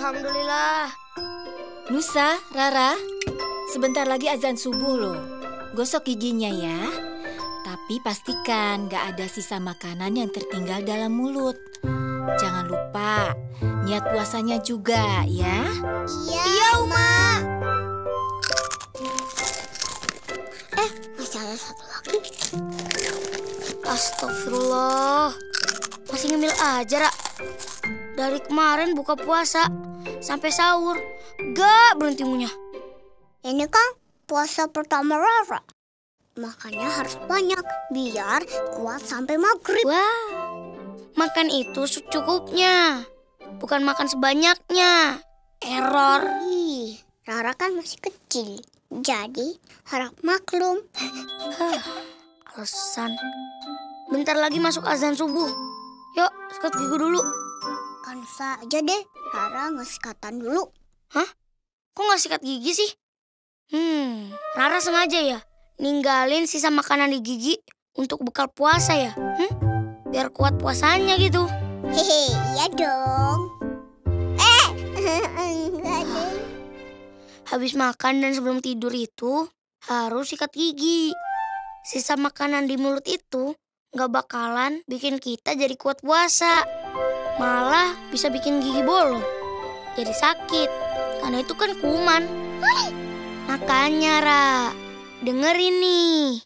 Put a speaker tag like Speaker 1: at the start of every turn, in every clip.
Speaker 1: Alhamdulillah.
Speaker 2: Nusa, Rara, sebentar lagi azan subuh loh. Gosok giginya ya. Tapi pastikan gak ada sisa makanan yang tertinggal dalam mulut. Jangan lupa, niat puasanya juga ya.
Speaker 1: Iya, Uma.
Speaker 3: Masih ada satu lagi.
Speaker 1: Astagfirullah. Masih ngemil aja, Ra. Dari kemarin buka puasa sampai sahur, gak berhenti ngunyah.
Speaker 3: Ini kan puasa pertama Rara. Makanya harus banyak biar kuat sampai maghrib.
Speaker 1: Wah, makan itu secukupnya, bukan makan sebanyaknya. Error.
Speaker 3: Ih, Rara kan masih kecil. Jadi harap maklum.
Speaker 1: Alasan. Bentar lagi masuk azan subuh. Yuk, sikat gigi dulu.
Speaker 3: Kan saja deh, Rara ngesikatan dulu.
Speaker 1: Hah? Kok nggak sikat gigi sih? Rara sengaja ya ninggalin sisa makanan di gigi untuk bekal puasa ya? Biar kuat puasanya gitu.
Speaker 3: Hehe, iya dong. Enggak deh.
Speaker 1: Habis makan dan sebelum tidur itu harus sikat gigi. Sisa makanan di mulut itu nggak bakalan bikin kita jadi kuat puasa. Malah bisa bikin gigi bolong. Jadi sakit. Karena itu kan kuman. Makanya, Ra, dengerin nih.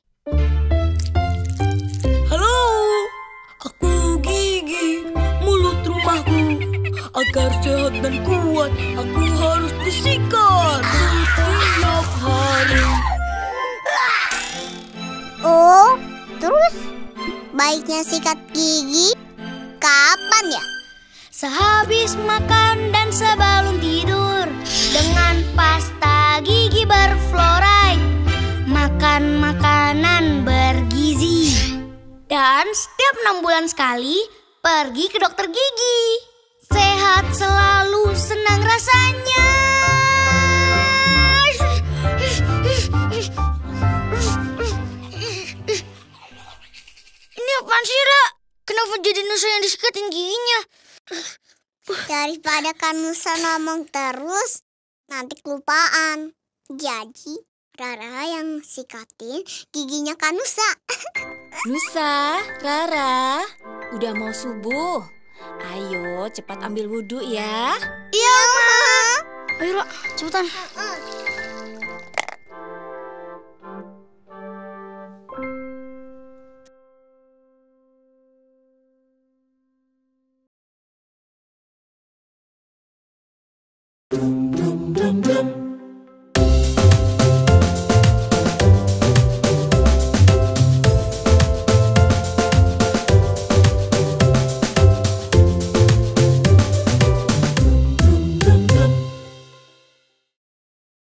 Speaker 4: Halo, aku Gigi, mulut rumahku. Agar sehat dan kuat, aku harus disikat setiap hari.
Speaker 3: Oh, terus baiknya sikat gigi kapan ya?
Speaker 1: Sehabis makan dan sebelum tidur, dengan pasta gigi berfluoride. Makan makanan bergizi. Dan setiap 6 bulan sekali pergi ke dokter gigi. Sehat selalu, senang rasanya. Ini apaan sih, Ra? Kenapa jadi Nusa yang disikatin giginya?
Speaker 3: Daripada Kanusa ngomong terus, nanti kelupaan. Jadi Rara yang sikatin giginya Kanusa.
Speaker 2: Nusa, Rara, udah mau subuh. Ayo cepat ambil wudhu ya.
Speaker 1: Iya, Ma. Ayo, Ra, cepetan.